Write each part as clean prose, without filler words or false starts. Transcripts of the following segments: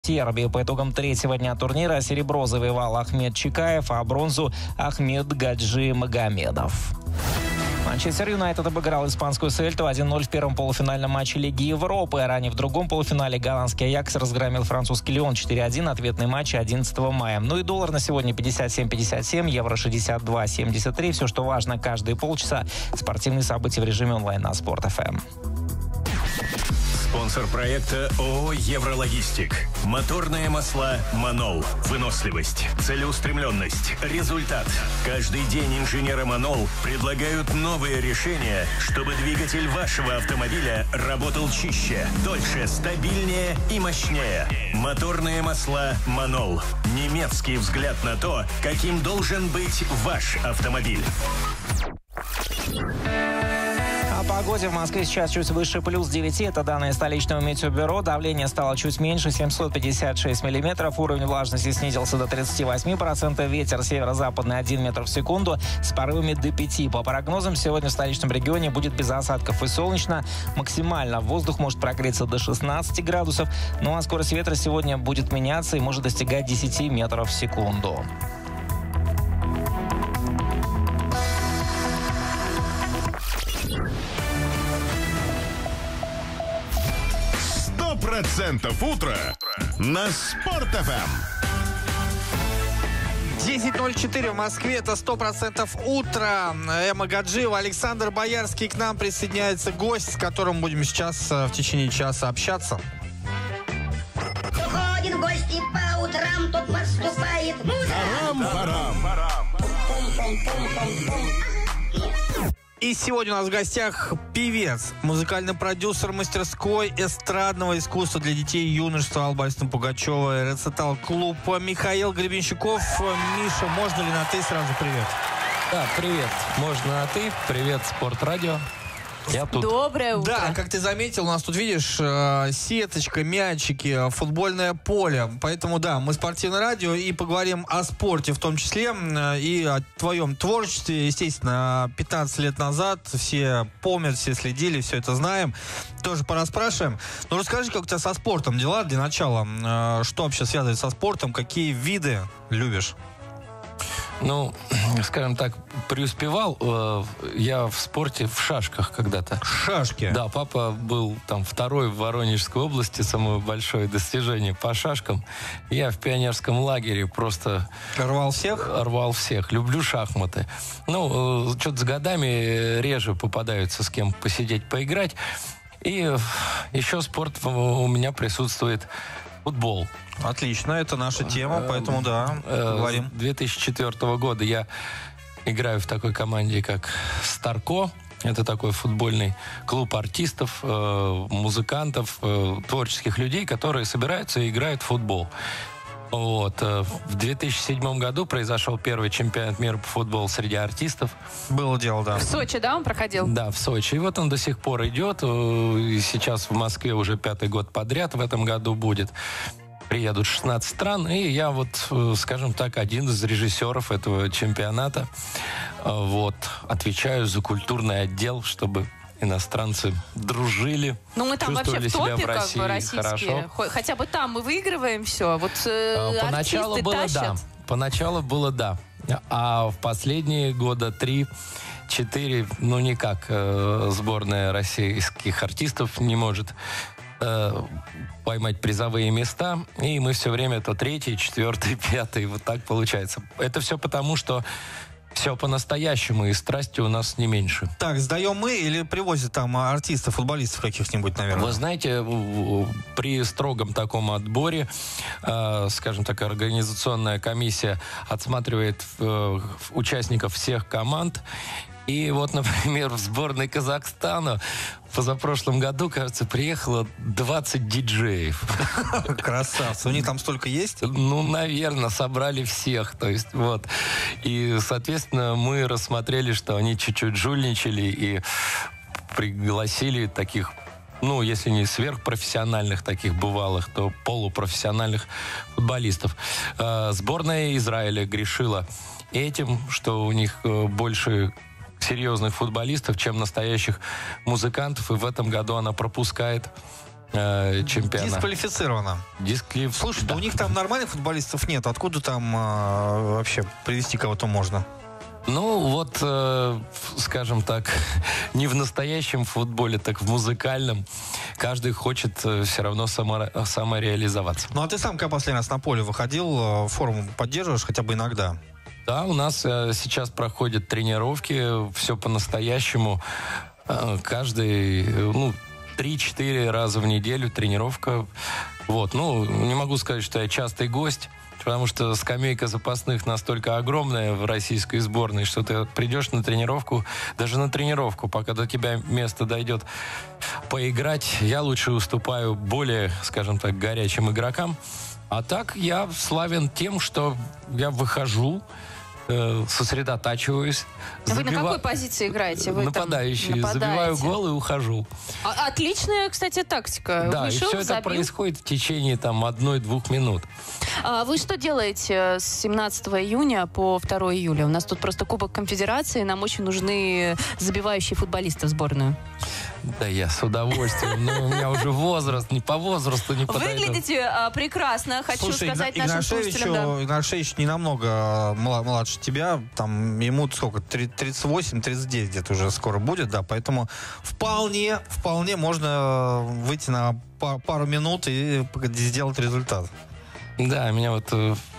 Сербии. По итогам третьего дня турнира серебро завоевал Ахмед Чикаев, а бронзу Ахмед Гаджи Магомедов. Манчестер Юнайтед обыграл испанскую Сельту 1-0 в первом полуфинальном матче Лиги Европы. Ранее в другом полуфинале голландский Аякс разгромил французский Лион 4-1. Ответный матч 11 мая. Ну и доллар на сегодня 57.57, евро 62.73. Все, что важно, каждые полчаса. Спортивные события в режиме онлайн на Спорт.ФМ. Спонсор проекта ООО «Еврологистик». Моторные масла «Манол». Выносливость, целеустремленность, результат. Каждый день инженеры «Манол» предлагают новые решения, чтобы двигатель вашего автомобиля работал чище, дольше, стабильнее и мощнее. Моторные масла «Манол». Немецкий взгляд на то, каким должен быть ваш автомобиль. О погоде в Москве сейчас чуть выше плюс 9. Это данные столичного метеобюро. Давление стало чуть меньше, 756 миллиметров. Уровень влажности снизился до 38%. Ветер северо-западный 1 метр в секунду с порывами до 5. По прогнозам, сегодня в столичном регионе будет без осадков и солнечно. Максимально воздух может прогреться до 16 градусов. Ну а скорость ветра сегодня будет меняться и может достигать 10 метров в секунду. Процентов утра на Спорт.ФМ. 10:04 в Москве, это 100% утро. Эмма Гаджиева, Александр Боярский, к нам присоединяется гость, с которым будем сейчас в течение часа общаться. Кто ходит в гости по утрам, тот поступает мудро. И сегодня у нас в гостях певец, музыкальный продюсер мастерской эстрадного искусства для детей и юношества Алла Борисовна Пугачева, рецитал-клуб Михаил Гребенщиков. Миша, можно ли на «ты» сразу привет? Да, привет. Можно на «ты». Привет, Спорт-радио. Я тут. Доброе утро. Да, как ты заметил, у нас тут, видишь, сеточка, мячики, футбольное поле. Поэтому, да, мы спортивное радио и поговорим о спорте в том числе. И о твоем творчестве, естественно, 15 лет назад. Все помнят, все следили, все это знаем. Тоже порасспрашиваем. Но расскажи, как у тебя со спортом дела для начала. Что вообще связывает со спортом? Какие виды любишь? Ну, скажем так, преуспевал я в спорте в шашках когда-то. Шашки? Да, папа был там второй в Воронежской области, самое большое достижение по шашкам. Я в пионерском лагере просто... Рвал всех? Рвал всех. Люблю шахматы. Ну, что-то с годами реже попадаются с кем посидеть, поиграть. И еще спорт у меня присутствует. Футбол. Отлично, это наша тема, поэтому да, говорим. С 2004 года я играю в такой команде, как «Старко». Это такой футбольный клуб артистов, музыкантов, творческих людей, которые собираются и играют в футбол. Вот. В 2007 году произошел первый чемпионат мира по футболу среди артистов. Было дело, да. В Сочи, да, он проходил? Да, в Сочи. И вот он до сих пор идет. И сейчас в Москве уже 5-й год подряд в этом году будет. Приедут 16 стран. И я вот, скажем так, один из режиссеров этого чемпионата. Вот. Отвечаю за культурный отдел, чтобы иностранцы дружили. Ну, мы там вообще в топе, в России, как бы, российские. хорошо. Хотя бы там мы выигрываем все. Вот поначалу артисты было тащат. да. Поначалу было да. А в последние года 3-4, ну, никак сборная российских артистов не может поймать призовые места. И мы все время то 3-й, 4-й, 5-й. Вот так получается. Это все потому, что все по-настоящему, и страсти у нас не меньше. Так, сдаем мы или привозят там артистов, футболистов каких-нибудь, наверное? Вы знаете, при строгом таком отборе, скажем так, организационная комиссия отсматривает участников всех команд. И вот, например, в сборной Казахстана в позапрошлом году, кажется, приехало 20 диджеев. Красавцы. У них там столько есть? Ну, наверное, собрали всех. То есть, вот. И, соответственно, мы рассмотрели, что они чуть-чуть жульничали и пригласили таких, ну, если не сверхпрофессиональных таких бывалых, то полупрофессиональных футболистов. Сборная Израиля грешила этим, что у них больше серьезных футболистов, чем настоящих музыкантов, и в этом году она пропускает чемпиона. Дисквалифицировано. Слушай, да у них там нормальных футболистов нет. Откуда там вообще привести кого-то можно? Ну, вот, скажем так, не в настоящем футболе, так в музыкальном. Каждый хочет все равно самореализоваться. Ну, а ты сам, когда последний раз на поле выходил, форму поддерживаешь хотя бы иногда? Да, у нас сейчас проходят тренировки, все по-настоящему. Каждый, 3-4 раза в неделю тренировка. Вот, не могу сказать, что я частый гость, потому что скамейка запасных настолько огромная в российской сборной, что ты придешь на тренировку, даже на тренировку, пока до тебя место дойдет поиграть, я лучше уступаю более, скажем так, горячим игрокам. А так я славен тем, что я выхожу, сосредотачиваюсь. Вы на какой позиции играете? Вы нападающий. Забиваю гол и ухожу. Отличная, кстати, тактика. Да, вышел, и все это происходит в течение 1-2 минут. Вы что делаете с 17 июня по 2 июля? У нас тут просто Кубок Конфедерации, нам очень нужны забивающие футболисты в сборную. Да я с удовольствием, но у меня уже возраст, не по возрасту не подойдет. Выглядите прекрасно, хочу сказать нашим слушателям. Да. Игнашевич не намного младше тебя, там ему сколько, 38-39 где-то уже скоро будет, да, поэтому вполне можно выйти на пару минут и сделать результат. Да, меня вот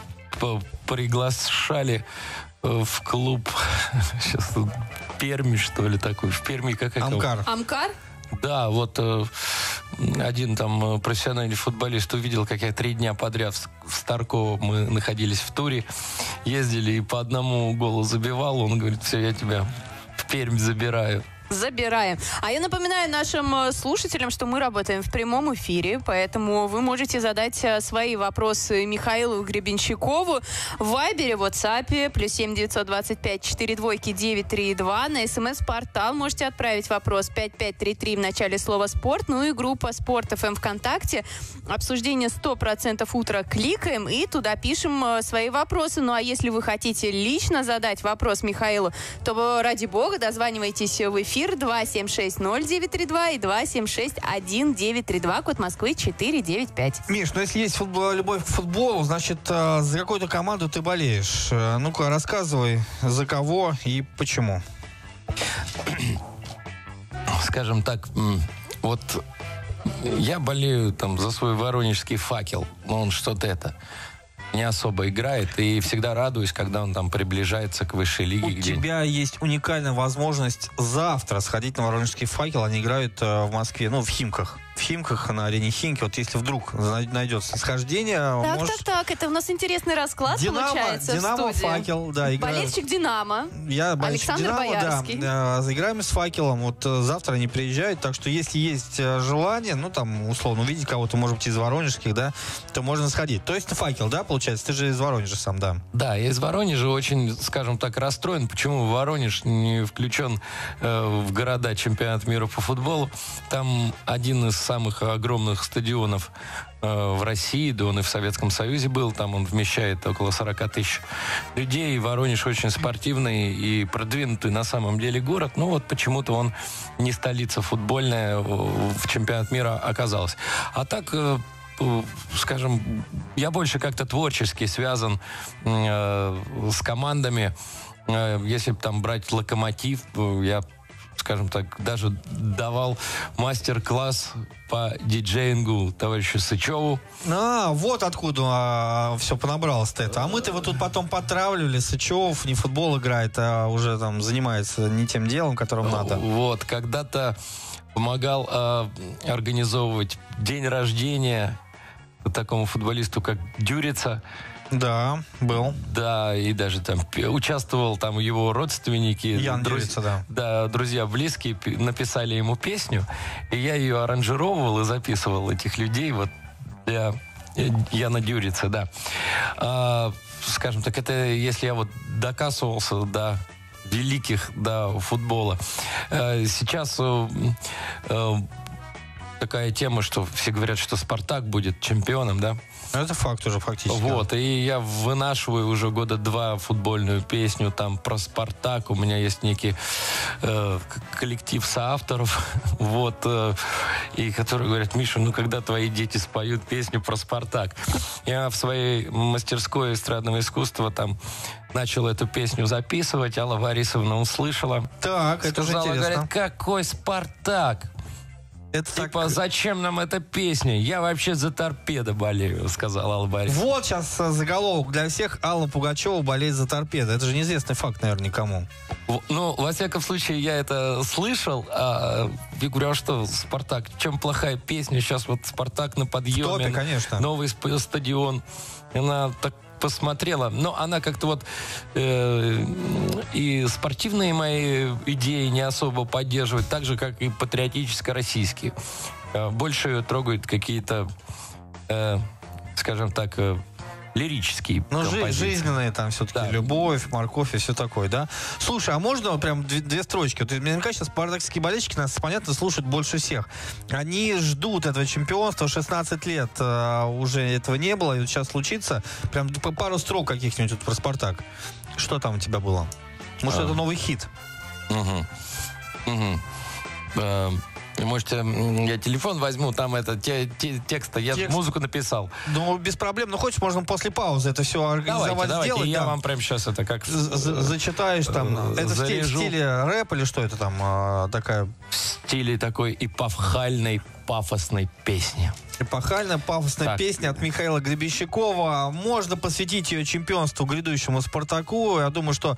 приглашали в клуб, сейчас тут Перми, что ли, такой, в Перми как это? Амкар? Да, вот один там профессиональный футболист увидел, как я 3 дня подряд в Старково, мы находились в туре, ездили и по одному голу забивал, он говорит, все, я тебя в Пермь забираю. Забираем. А я напоминаю нашим слушателям, что мы работаем в прямом эфире, поэтому вы можете задать свои вопросы Михаилу Гребенщикову в Вайбере, WhatsApp, +7 925 42 932. На СМС-портал можете отправить вопрос 5533 в начале слова «Спорт». Ну и группа «Спорт ФМ» ВКонтакте. Обсуждение 100% утра кликаем и туда пишем свои вопросы. Ну а если вы хотите лично задать вопрос Михаилу, то, ради бога, дозванивайтесь в эфир 276-0932 и 276-1932, код Москвы 495. Миш, если есть любовь к футболу, значит, за какую-то команду ты болеешь. Ну-ка, рассказывай, за кого и почему. Скажем так, вот я болею за свой воронежский «Факел», но он что-то не особо играет, и всегда радуюсь, когда он приближается к высшей лиге. У тебя есть уникальная возможность завтра сходить на воронежский «Факел». Они играют в Москве, в Химках. В Химках, на арене Химки. Вот если вдруг найдется схождение... Так, это у нас интересный расклад получается Динамо, в студии. «Факел», да, играют. Болельщик «Динамо». Я болельщик Александр «Динамо», Боярский. да. Играем с «Факелом». Вот завтра они приезжают, так что если есть желание, условно, увидеть кого-то, может быть, из воронежских, да, то можно сходить. То есть «Факел», да, получается? Ты же из Воронежа сам, да? Да, я из Воронежа очень, скажем так, расстроен. Почему Воронеж не включен в города чемпионата мира по футболу? Там один из самых огромных стадионов в России, да он и в Советском Союзе был, там он вмещает около 40 тысяч людей, и Воронеж очень спортивный и продвинутый на самом деле город, но вот почему-то он не столица футбольная в чемпионат мира оказалась. А так, скажем, я больше как-то творчески связан с командами. Если брать «Локомотив», я, скажем так, даже давал мастер-класс по диджеингу товарищу Сычеву. Вот откуда все понабралось-то это. А мы-то вот тут потом потравливали. Сычев не футбол играет, а уже занимается не тем делом, которым надо. Вот, когда-то помогал организовывать день рождения такому футболисту, как Дюрица. Да, был. Да, и даже участвовал его родственники. Ян Дюрица, да. Да, друзья близкие написали ему песню, и я ее аранжировал и записывал этих людей для Яна Дюрица, да. Скажем так, это если я докасывался до великих, до футбола. Сейчас такая тема, что все говорят, что «Спартак» будет чемпионом, да. Это факт уже фактически. Вот, и я вынашиваю уже года 2 футбольную песню там про «Спартак». У меня есть некий коллектив соавторов, вот, и которые говорят: Миша, ну когда твои дети споют песню про «Спартак»? Я в своей мастерской эстрадного искусства там начал эту песню записывать. Алла Борисовна услышала. Так, это же сказала, интересно. говорит: какой «Спартак»? Это Типа, так... зачем нам эта песня? Я вообще за «Торпедо» болею, сказала Алла Борисовна. Вот сейчас заголовок для всех: Алла Пугачева болеет за «Торпедо». Это же неизвестный факт, наверное, никому. Ну, во всяком случае, я это слышал. Я говорю: а что, «Спартак», чем плохая песня? Сейчас вот «Спартак» на подъеме. В топе, конечно. Новый стадион. Она так посмотрела. Но она как-то вот и спортивные мои идеи не особо поддерживает, так же, как и патриотическо-российские. Больше ее трогают какие-то, скажем так, лирические композиции. Жизненные там все-таки, Да. любовь, морковь и все такое, да? Слушай, а можно прям две строчки? Вот, наверняка сейчас спартакские болельщики нас, понятно, слушают больше всех. Они ждут этого чемпионства 16 лет. Уже этого не было, и вот сейчас случится. Прям пару строк каких-нибудь вот про «Спартак». Что там у тебя было? Может, это новый хит? Можете, я телефон возьму, там это текста, я музыку написал. Ну, без проблем. Ну, хочешь, можно после паузы это все организовать, Давайте, сделать. я да. вам прямо сейчас это как... Зачитаешь там. Это в стиле рэп или что это там такая... В стиле такой эпохальной, пафосной песни. Эпохальная, пафосная Так. песня от Михаила Гребенщикова. Можно посвятить ее чемпионству грядущему «Спартаку». Я думаю, что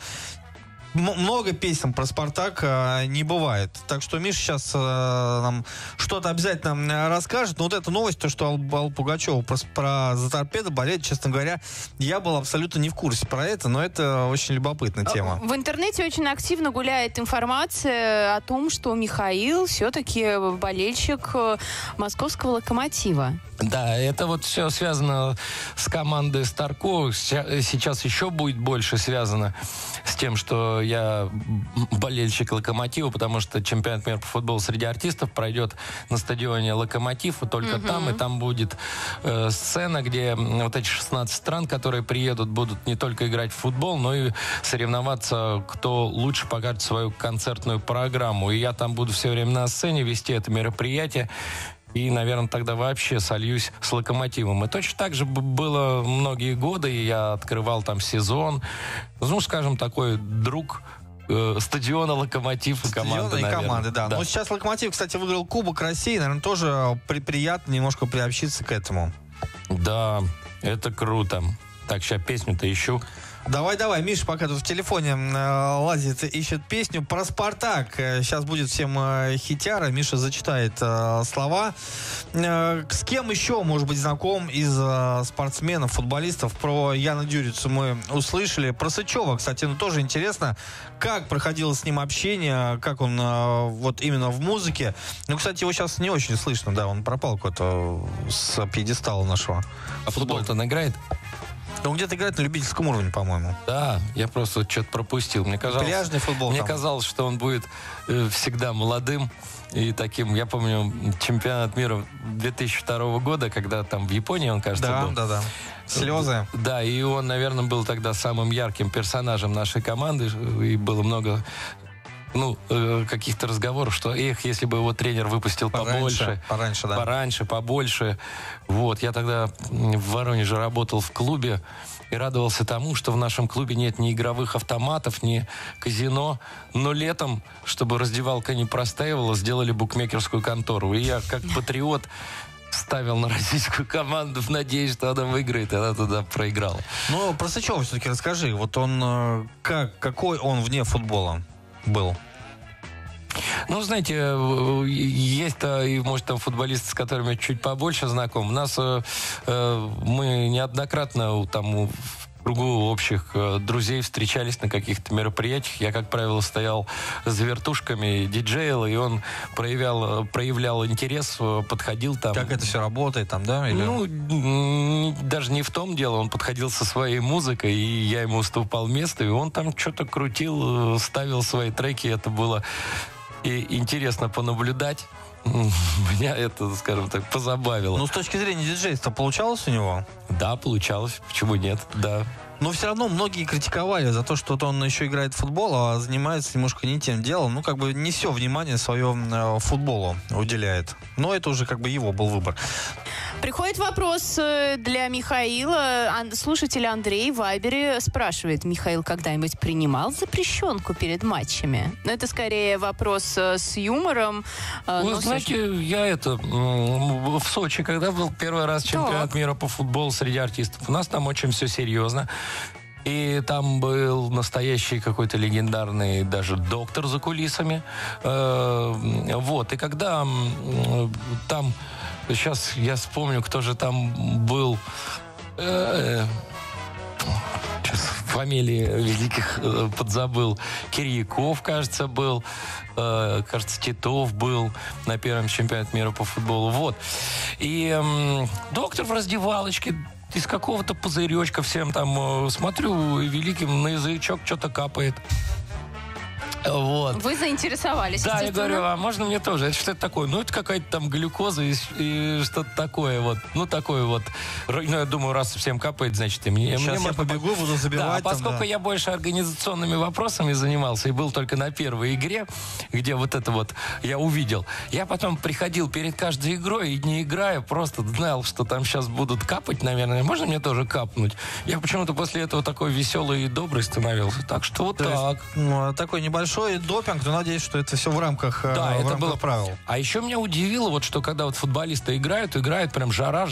много песен про «Спартак» не бывает. Так что Миша сейчас нам что-то обязательно расскажет. Но вот эта новость, то, что Алла Пугачева про «За торпедо» болеет, честно говоря, я был абсолютно не в курсе про это, но это очень любопытная тема. В интернете очень активно гуляет информация о том, что Михаил все-таки болельщик московского «Локомотива». Да, это вот все связано с командой Старко. Сейчас еще будет больше связано с тем, что я болельщик «Локомотива», потому что чемпионат мира по футболу среди артистов пройдет на стадионе «Локомотив», и только там, и там будет сцена, где вот эти 16 стран, которые приедут, будут не только играть в футбол, но и соревноваться, кто лучше покажет свою концертную программу. И я там буду все время на сцене вести это мероприятие. И, наверное, тогда вообще сольюсь с «Локомотивом». И точно так же было многие годы, и я открывал там сезон. Ну, скажем, такой друг стадиона «Локомотив» и команды, Стадиона и команды, да. Но сейчас «Локомотив», кстати, выиграл Кубок России. Наверное, тоже приятно немножко приобщиться к этому. Да, это круто. Так, сейчас песню-то ищу. Давай, Миша, пока тут в телефоне лазит, ищет песню про «Спартак». Сейчас будет всем хитяра. Миша зачитает слова. С кем еще, может быть, знаком из спортсменов, футболистов? Про Яна Дюрицу мы услышали. Про Сычева, кстати, тоже интересно, как проходило с ним общение, как он вот именно в музыке. Ну, кстати, его сейчас не очень слышно, да, он пропал куда-то с пьедестала нашего. А футбол-то он играет? Он где-то играет на любительском уровне, по-моему. Да, я просто что-то пропустил. Мне казалось, пляжный футбол. Мне там. казалось, что он будет всегда молодым и таким. Я помню чемпионат мира 2002 года, когда там в Японии он, кажется, был. Да. Слезы. Да, и он, наверное, был тогда самым ярким персонажем нашей команды. И было много каких-то разговоров, что если бы его тренер выпустил побольше. Пораньше, да. Пораньше, побольше. Вот, я тогда в Воронеже работал в клубе и радовался тому, что в нашем клубе нет ни игровых автоматов, ни казино. Но летом, чтобы раздевалка не простаивала, сделали букмекерскую контору. И я, как патриот, ставил на российскую команду в надежде, что она выиграет, и она туда проиграла. Ну, про Сычева все-таки расскажи. Вот он, какой он вне футбола был? Ну, знаете, есть, может, там футболисты, с которыми я чуть побольше знаком. У нас мы неоднократно там в кругу общих друзей встречались на каких-то мероприятиях. Я, как правило, стоял за вертушками, диджейл, и он проявлял интерес, подходил там. Как это все работает там, да? Или... Ну, даже не в том дело. Он подходил со своей музыкой, и я ему уступал место, и он там что-то крутил, ставил свои треки. Это было и интересно понаблюдать. меня это, скажем так, позабавило. Ну, с точки зрения диджейства получалось у него? Да, получалось. Почему нет? Да. Но все равно многие критиковали за то, что он еще играет в футбол, а занимается немножко не тем делом. Ну, как бы не все внимание свое футболу уделяет. Но это уже как бы его был выбор. Приходит вопрос для Михаила. Слушатель Андрей в Вайбере спрашивает: Михаил когда-нибудь принимал запрещенку перед матчами? Но это скорее вопрос с юмором. Вы знаете, я в Сочи, когда был первый раз чемпионат мира по футболу среди артистов, у нас там очень все серьезно. И там был настоящий какой-то легендарный даже доктор за кулисами. Вот. И когда там... Сейчас я вспомню, кто же там был. Сейчас фамилии великих подзабыл. Кирьяков, кажется, был. Кажется, Титов был на первом чемпионате мира по футболу. Вот. И доктор в раздевалочке из какого-то пузыречка всем там, смотрю, великим на язычок что-то капает. Вот. Вы заинтересовались. Да, я говорю, а можно мне тоже? Это что это такое? Ну, это какая-то там глюкоза и что-то такое вот. Ну, такое вот. Ну, я думаю, раз всем капает, значит, и мне... Сейчас я побегу, буду забивать. Да, поскольку я больше организационными вопросами занимался и был только на первой игре, где вот это вот я увидел, я потом приходил перед каждой игрой и не играя, просто знал, что там сейчас будут капать, наверное. Можно мне тоже капнуть? Я почему-то после этого такой веселый и добрый становился. Так что вот так. Такой небольшой допинг, но надеюсь, что это все в рамках, да, это было правил. А еще меня удивило, вот что когда вот футболисты играют прям жара,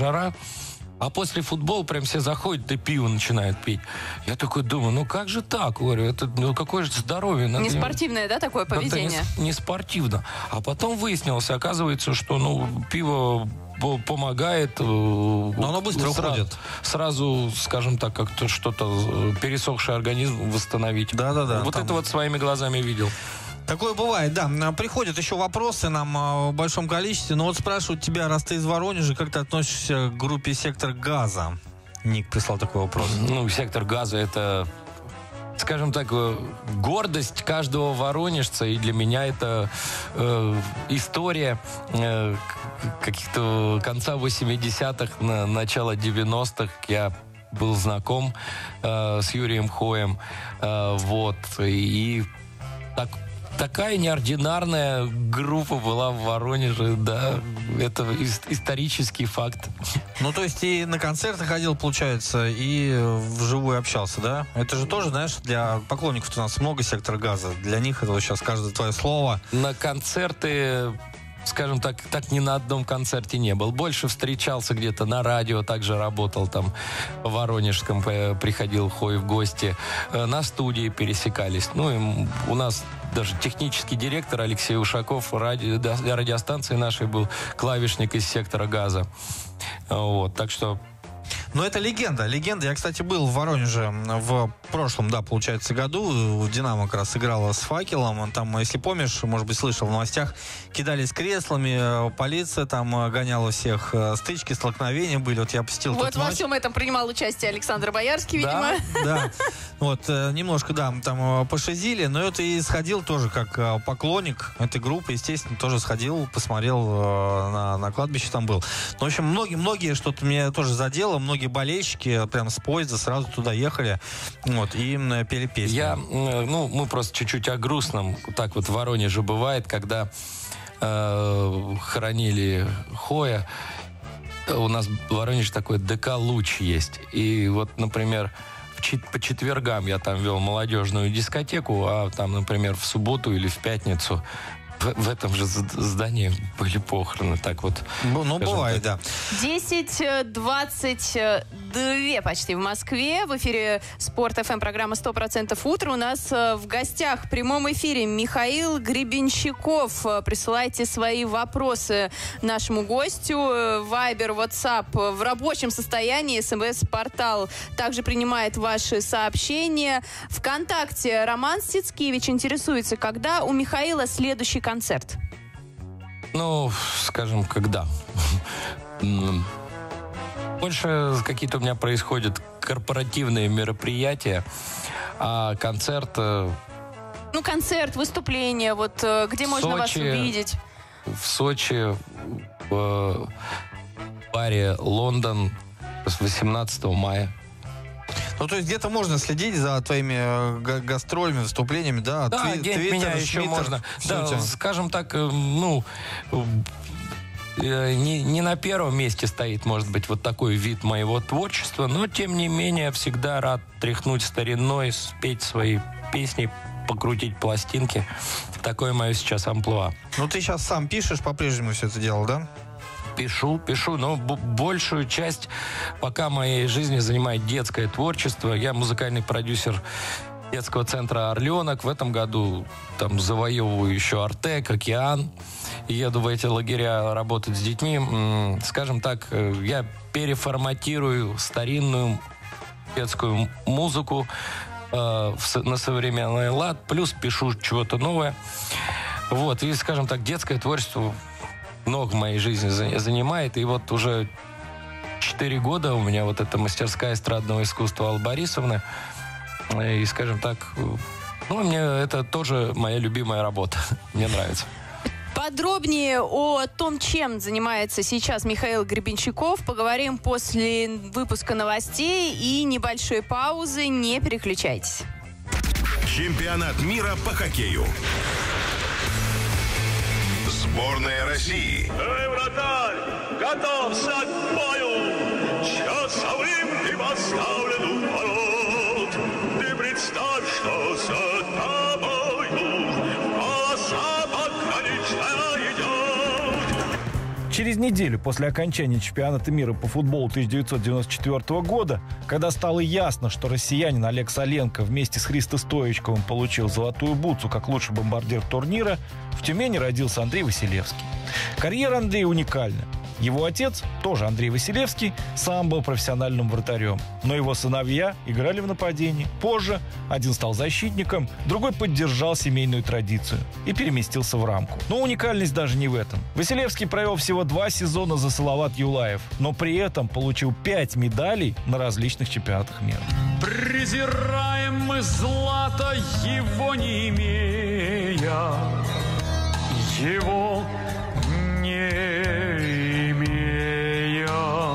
а после футбола прям все заходят и пиво начинают пить. Я такой думаю, ну как же так? Говорю, это какое же здоровье? Не спортивное, да, такое поведение? Не спортивно. А потом выяснилось, оказывается, что пиво помогает. Но оно быстро уходит. Сразу, скажем так, как-то что-то пересохший организм восстановить. Да. Вот это вот своими глазами видел. Такое бывает, да. Приходят еще вопросы нам в большом количестве. Но вот спрашивают тебя, раз ты из Воронежа, как ты относишься к группе «Сектор газа»? Ник прислал такой вопрос. Ну, «Сектор газа» — это, скажем так, гордость каждого воронежца. И для меня это история каких-то конца 80-х, начала 90-х. Я был знаком с Юрием Хоем. Вот. И такая неординарная группа была в Воронеже, да, это исторический факт. Ну, то есть и на концерты ходил, получается, и вживую общался, да? Это же тоже, знаешь, для поклонников у нас много «Сектора газа». Для них это вот сейчас каждое твое слово. На концерты, скажем так, ни на одном концерте не был. Больше встречался где-то на радио, также работал там в Воронежском, приходил Хой в гости. На студии пересекались. Ну, и у нас даже технический директор Алексей Ушаков для радиостанции нашей был клавишник из «Сектора газа». Вот, так что... Но это легенда. Я, кстати, был в Воронеже в прошлом, да, получается, году. «Динамо» как раз играла с «Факелом». Там, если помнишь, может быть, слышал в новостях, кидались креслами, полиция там гоняла всех, стычки, столкновения были. Вот я посетил вот во всем этом принимал участие Александр Боярский, видимо. Да. Вот, немножко, да, там пошизили, но это и сходил тоже как поклонник этой группы, естественно, тоже сходил, посмотрел на кладбище там был. В общем, многие что-то меня тоже задело, многие болельщики прям с поезда сразу туда ехали, вот, и пели песни. Мы просто чуть-чуть о грустном. Так вот в Воронеже бывает, когда хоронили Хоя. У нас в Воронеже такой ДК «Луч» есть. И вот, например, по четвергам я там вел молодежную дискотеку, а там, например, в субботу или в пятницу в этом же здании были похороны. Так вот. Ну, бывает, да. 10:22 почти в Москве. В эфире Спорт ФМ, программа 100% утро. У нас в гостях в прямом эфире Михаил Гребенщиков. Присылайте свои вопросы нашему гостю. Вайбер, WhatsApp в рабочем состоянии. СМС-портал также принимает ваши сообщения. ВКонтакте Роман Стицкевич интересуется, когда у Михаила следующий концерт? Ну, скажем, когда? Больше какие-то у меня происходят корпоративные мероприятия, а концерт... Ну, концерт, выступление, вот где можно вас увидеть? в Сочи, в баре «Лондон» с 18 мая. Ну, то есть где-то можно следить за твоими гастролями, выступлениями, да? Да, агент меня еще можно. Да, скажем так, не на первом месте стоит, может быть, вот такой вид моего творчества, но, тем не менее, всегда рад тряхнуть стариной, спеть свои песни, покрутить пластинки. Такое мое сейчас амплуа. Ну, ты сейчас сам пишешь, по-прежнему все это делал, да? Пишу, но большую часть пока моей жизни занимает детское творчество. Я музыкальный продюсер детского центра «Орленок». В этом году там завоевываю еще «Артек», «Океан». И еду в эти лагеря работать с детьми. Скажем так, я переформатирую старинную детскую музыку на современный лад, плюс пишу чего-то новое. Вот, и, скажем так, детское творчество много в моей жизни занимает. И вот уже 4 года у меня вот эта мастерская эстрадного искусства Аллы Борисовны. И, скажем так, мне это тоже моя любимая работа. Мне нравится. Подробнее о том, чем занимается сейчас Михаил Гребенщиков, поговорим после выпуска новостей и небольшой паузы. Не переключайтесь. Чемпионат мира по хоккею. Сборная России. Эй, вратарь, готовься к бою! Часовым ты поставлен у ворот. Ты представь, что за тобою полоса пограничная идет. Через неделю после окончания чемпионата мира по футболу 1994 года, когда стало ясно, что россиянин Олег Соленко вместе с Христо Стоичковым получил золотую бутсу как лучший бомбардир турнира, в Тюмени родился Андрей Василевский. Карьера Андрея уникальна. Его отец, тоже Андрей Василевский, сам был профессиональным вратарем, но его сыновья играли в нападении. Позже один стал защитником, другой поддержал семейную традицию и переместился в рамку. Но уникальность даже не в этом. Василевский провел всего 2 сезона за Салават Юлаев, но при этом получил 5 медалей на различных чемпионатах мира. Презираем мы злато, его не имея, его не имея,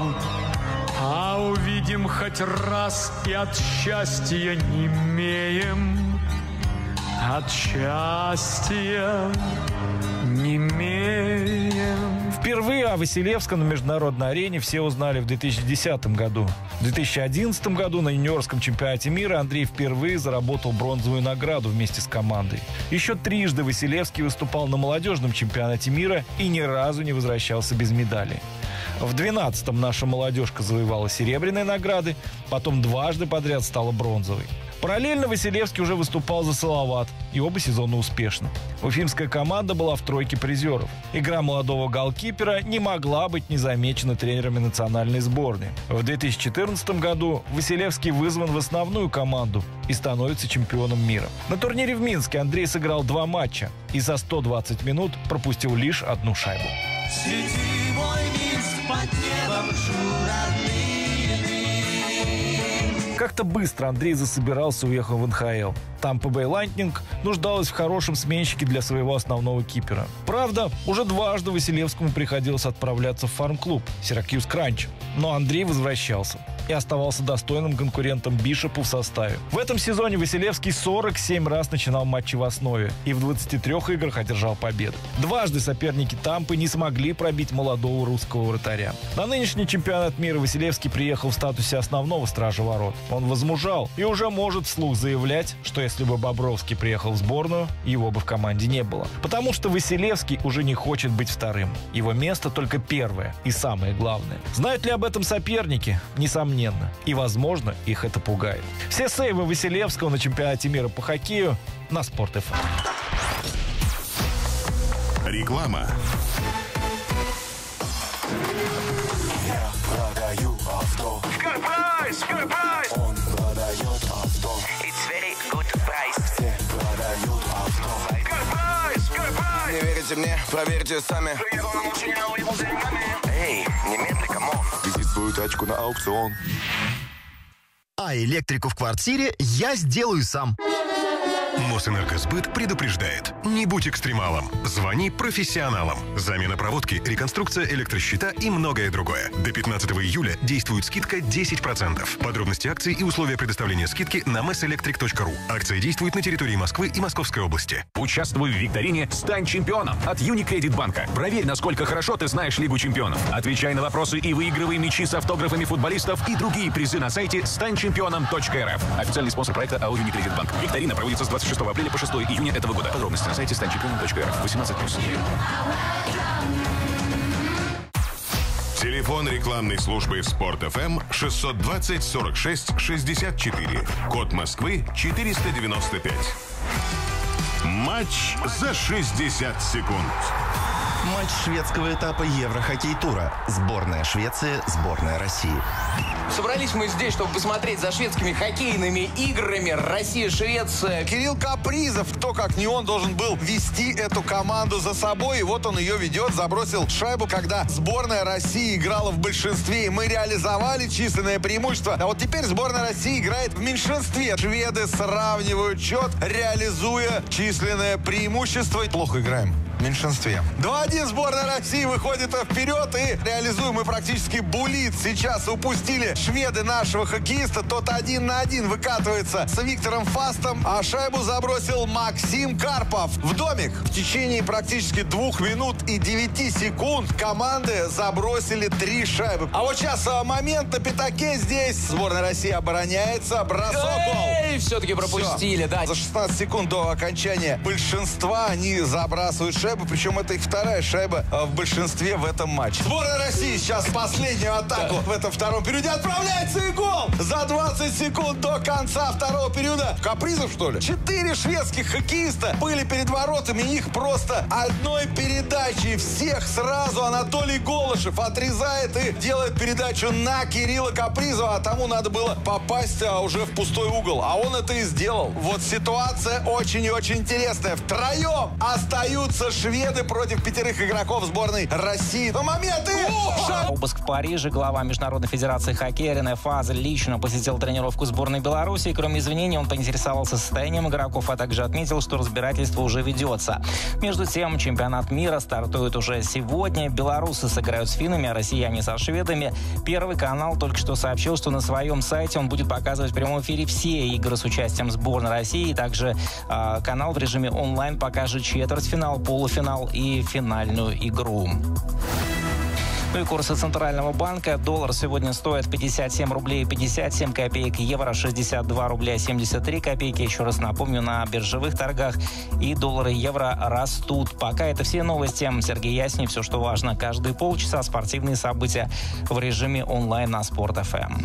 а увидим хоть раз и от счастья не имеем, от счастья не имеем. Впервые о Василевском на международной арене все узнали в 2010 году. В 2011 году на юниорском чемпионате мира Андрей впервые заработал бронзовую награду вместе с командой. Еще трижды Василевский выступал на молодежном чемпионате мира и ни разу не возвращался без медали. В 2012-м наша молодежка завоевала серебряные награды, потом дважды подряд стала бронзовой. Параллельно Василевский уже выступал за Салават, и оба сезона успешно. Уфимская команда была в тройке призеров. Игра молодого голкипера не могла быть незамечена тренерами национальной сборной. В 2014 году Василевский вызван в основную команду и становится чемпионом мира. На турнире в Минске Андрей сыграл 2 матча и за 120 минут пропустил лишь 1 шайбу. Среди мой Минск под небом журавлиный. Как-то быстро Андрей засобирался и уехал в НХЛ. Тампа Бэй Лайтнинг нуждалась в хорошем сменщике для своего основного кипера. Правда, уже дважды Василевскому приходилось отправляться в фарм-клуб Сиракьюз Кранч. Но Андрей возвращался и оставался достойным конкурентом Бишопу в составе. В этом сезоне Василевский 47 раз начинал матчи в основе и в 23 играх одержал победу. Дважды соперники Тампы не смогли пробить молодого русского вратаря. На нынешний чемпионат мира Василевский приехал в статусе основного стража ворот. Он возмужал и уже может вслух заявлять, что если бы Бобровский приехал в сборную, его бы в команде не было. Потому что Василевский уже не хочет быть вторым. Его место только первое и самое главное. Знают ли об этом соперники? Несомненно. И, возможно, их это пугает. Все сейвы Василевского на чемпионате мира по хоккею на Спорт.ФМ. Реклама. Я продаю авто. Скорпрайс! Он продает авто. It's very good price. Все продают авто. Скорпрайс! Не верите мне? Проверьте сами. Приехал на машине на выебал деньгами. Эй, немедли, камон. Вези свою тачку на аукцион. А электрику в квартире я сделаю сам. Мосэнергосбыт предупреждает. Не будь экстремалом. Звони профессионалам. Замена проводки, реконструкция электрощита и многое другое. До 15 июля действует скидка 10%. Подробности акций и условия предоставления скидки на messelectric.ru. Акция действует на территории Москвы и Московской области. Участвуй в викторине «Стань чемпионом» от Unicredit банка. Проверь, насколько хорошо ты знаешь Лигу чемпионов. Отвечай на вопросы и выигрывай мячи с автографами футболистов и другие призы на сайте станьчемпионом.рф. Официальный спонсор проекта АО «Unicredit банк». Викторина проводится с 26 апреля по 6 июня этого года. Подробности на сайте станьчемпионом.рф. 18+. Телефон рекламной службы Спорт ФМ 620 46 64. Код Москвы 495. Матч за 60 секунд. Матч шведского этапа Еврохоккей-тура. Сборная Швеции, сборная России. Собрались мы здесь, чтобы посмотреть за шведскими хоккейными играми. Россия-Швеция. Кирилл Капризов, кто как не он, должен был вести эту команду за собой. И вот он ее ведет, забросил шайбу, когда сборная России играла в большинстве. И мы реализовали численное преимущество. А вот теперь сборная России играет в меньшинстве. Шведы сравнивают счет, реализуя численное преимущество. Плохо играем. В меньшинстве. 2-1 сборная России выходит вперед и реализуем мы практически буллит. Сейчас упустили шведы нашего хоккеиста. Тот 1 на 1 выкатывается с Виктором Фастом, а шайбу забросил Максим Карпов в домик. В течение практически 2 минут и 9 секунд команды забросили 3 шайбы. А вот сейчас момент на пятаке здесь. Сборная России обороняется. Бросок, гол. Все-таки пропустили, Все. да. За 16 секунд до окончания большинства они забрасывают шайбу. Причем это их вторая шайба в большинстве в этом матче. Сборная России сейчас последнюю атаку в этом втором периоде отправляется, и гол! За 20 секунд до конца второго периода. Капризов, что ли? 4 шведских хоккеиста были перед воротами. Их просто одной передачей всех сразу Анатолий Голышев отрезает и делает передачу на Кирилла Капризова. А тому надо было попасть уже в пустой угол. А он это и сделал. Вот ситуация очень и очень интересная. Втроем остаются шведы против 5 игроков сборной России. Но моменты! Обыск в Париже. Глава Международной федерации хоккея Рене Фазель лично посетил тренировку сборной Беларуси. Кроме извинений, он поинтересовался состоянием игроков, а также отметил, что разбирательство уже ведется. Между тем, чемпионат мира стартует уже сегодня. Белорусы сыграют с финнами, а россияне со шведами. Первый канал только что сообщил, что на своем сайте он будет показывать в прямом эфире все игры с участием сборной России. Также канал в режиме онлайн покажет четвертьфинал, полуфинал и финальную игру. Ну и курсы Центрального банка. Доллар сегодня стоит 57 рублей 57 копеек, евро 62 рубля 73 копейки. Еще раз напомню, на биржевых торгах и доллары, и евро растут. Пока это все новости. Сергей Яснин. Все, что важно. Каждые полчаса спортивные события в режиме онлайн на Спорт ФМ.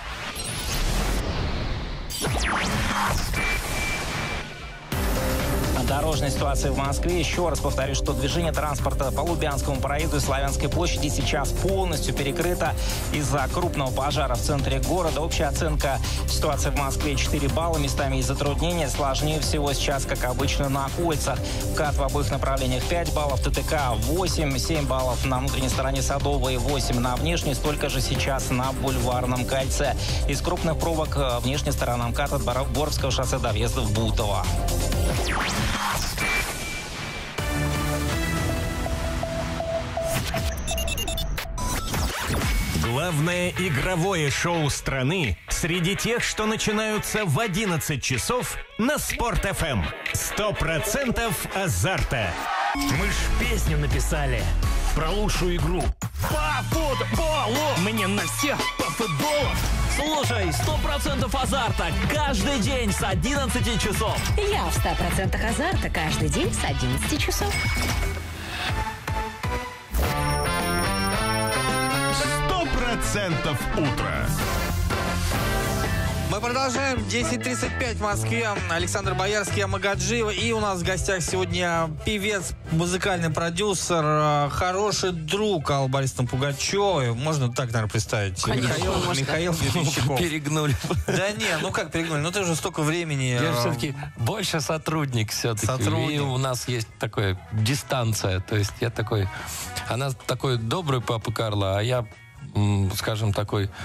Дорожная ситуация в Москве. Еще раз повторю, что движение транспорта по Лубянскому проезду и Славянской площади сейчас полностью перекрыто из-за крупного пожара в центре города. Общая оценка ситуации в Москве 4 балла. Местами есть затруднения. Сложнее всего сейчас, как обычно, на кольцах. КАТ в обоих направлениях 5 баллов, ТТК 8, 7 баллов на внутренней стороне Садовой, 8 на внешней. Столько же сейчас на Бульварном кольце. Из крупных пробок внешняя сторона МКАД от Боровского шоссе до въезда в Бутово. Главное игровое шоу страны среди тех, что начинаются в 11 часов на Спорт ФМ. 100% азарта. Мы ж песню написали про лучшую игру. По футболу! Мне на всех по футболу! Слушай, 100% азарта каждый день с 11 часов. Я в 100% азарта каждый день с 11 часов. 100% утро. Мы продолжаем. 10:35 в Москве. Александр Боярский, Амагаджиева. И у нас в гостях сегодня певец, музыкальный продюсер, хороший друг Аллы Борисовны Пугачевой. Можно так, наверное, представить? Михаил Гребенщиков. Перегнули. Да не, ну как перегнули? Ну ты же столько времени. Я все-таки больше сотрудник все-таки. Сотрудник. И у нас есть такая дистанция. То есть я такой... Она такой добрый папа Карло, а я, скажем, такой...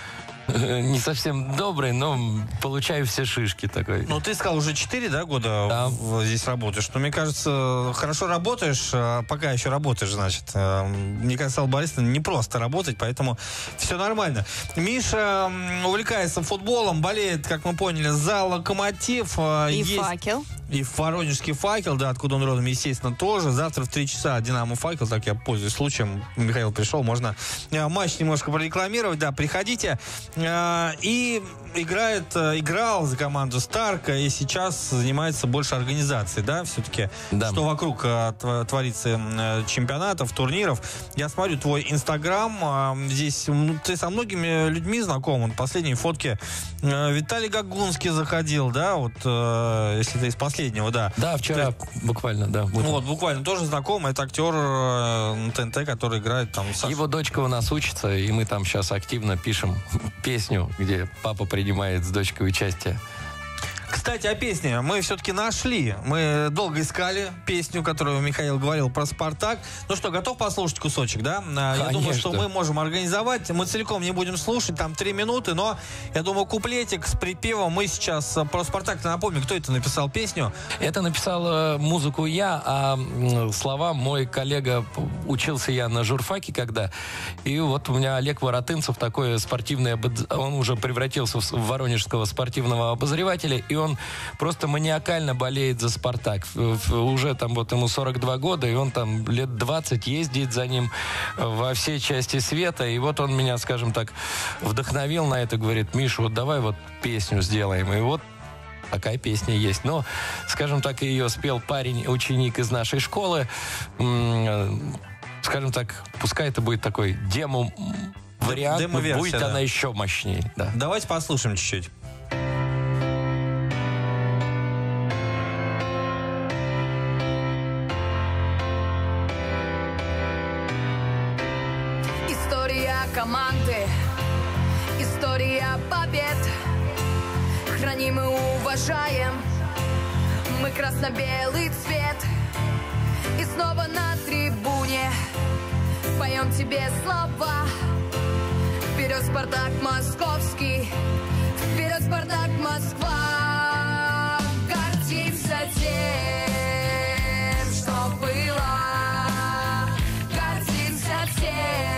не совсем добрый, но получаю все шишки такой. Ну, ты сказал, уже 4 года здесь работаешь. Но мне кажется, хорошо работаешь, пока еще работаешь, значит. Мне кажется, Алла Борисовна не просто работать, поэтому все нормально. Миша увлекается футболом, болеет, как мы поняли, за «Локомотив». И «Факел». И «Воронежский факел», да, откуда он родом, естественно, тоже. Завтра в 3 часа «Динамо» «Факел», так я пользуюсь случаем. Михаил пришел, можно матч немножко прорекламировать, да, приходите. И играл за команду «Старка», и сейчас занимается больше организацией, да, все-таки, да. Что вокруг творится чемпионатов, турниров. Я смотрю твой Инстаграм, здесь ты со многими людьми знаком. Последние фотки Виталий Гагунский заходил, да, вот, если ты из последнего, да. Да, вчера буквально, да. Вот, буквально тоже знакомый, это актер ТНТ, который играет там. Саша. Его дочка у нас учится, и мы там сейчас активно пишем песню, где папа принимает с дочкой участие. Кстати, о песне мы все-таки нашли. Мы долго искали песню, которую Михаил говорил про «Спартак». Ну что, готов послушать кусочек, да? Конечно. Я думаю, что мы можем организовать. Мы целиком не будем слушать, там 3 минуты, но я думаю, куплетик с припевом мы сейчас про «Спартак». Напомню, кто это написал песню? Это написал музыку я, а слова мой коллега. Учился я на журфаке когда. И вот у меня Олег Воротынцев, такой спортивный, он уже превратился в воронежского спортивного обозревателя, и он просто маниакально болеет за «Спартак». Уже там вот ему 42 года, и он там лет 20 ездит за ним во все части света. И вот он меня, скажем так, вдохновил на это, говорит: Миша, вот давай вот песню сделаем. И вот такая песня есть. Но, скажем так, ее спел парень, ученик из нашей школы. Скажем так, пускай это будет такой демо-вариант, но будет она еще мощнее. Да. Давайте послушаем чуть-чуть. Команды, история побед. Храним и уважаем мы красно-белый цвет. И снова на трибуне поем тебе слова. Вперед, Спартак московский, вперед, Спартак Москва. Гордимся тем, что было. Гордимся тем,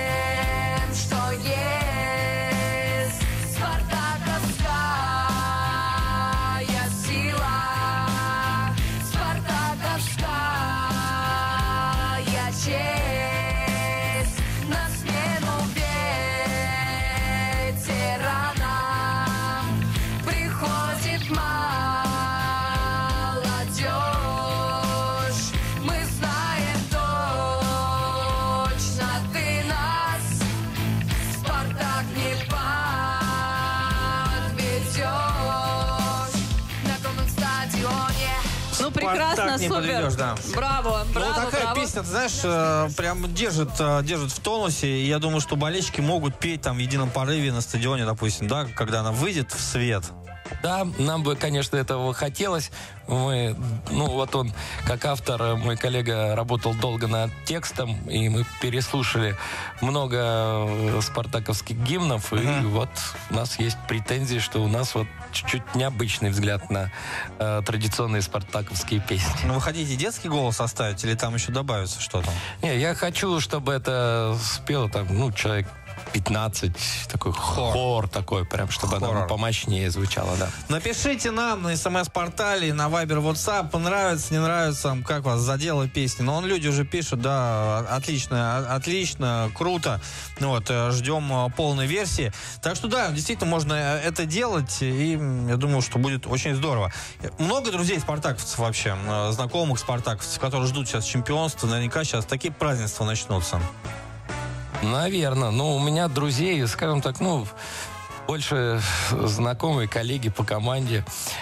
Прекрасно, супер. Подведешь, да. Браво, браво, вот такая браво. песня, ты знаешь, прям держит в тонусе. И я думаю, что болельщики могут петь там в едином порыве на стадионе, допустим, да, когда она выйдет в свет. Да, нам бы, конечно, этого хотелось. Мы, вот он, как автор, мой коллега, работал долго над текстом, и мы переслушали много спартаковских гимнов, и вот у нас есть претензии, что у нас вот чуть-чуть необычный взгляд на традиционные спартаковские песни. Ну, вы хотите детский голос оставить, или там еще добавится что-то? Не, я хочу, чтобы это спело там, человек 15, такой хор такой, прям, чтобы она помощнее звучала, да. Напишите нам на СМС-портале, на Viber, WhatsApp, нравится, не нравится, как вас задела песня. Но люди уже пишут, да, отлично, круто. Вот, ждем полной версии. Так что, да, действительно, можно это делать, и я думаю, что будет очень здорово. Много друзей спартаковцев вообще, знакомых спартаковцев, которые ждут сейчас чемпионства, наверняка сейчас такие празднества начнутся. Наверное. У меня друзей, скажем так, больше знакомые, коллеги по команде.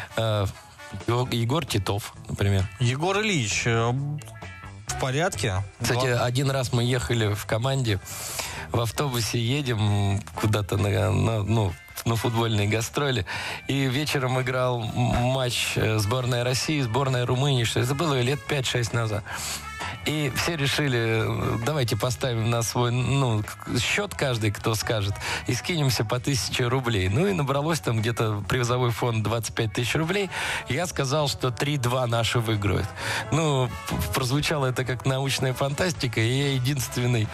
Егор Титов, например. Егор Ильич в порядке? Кстати, один раз мы ехали в команде, в автобусе едем куда-то на футбольные гастроли. И вечером играл матч сборная России, сборная Румынии. Это было лет 5-6 назад. И все решили, давайте поставим на свой счет каждый, кто скажет, и скинемся по 1000 рублей. Ну и набралось там где-то призовой фонд 25 тысяч рублей. Я сказал, что 3-2 наши выиграют. Ну, прозвучало это как научная фантастика, и я единственный,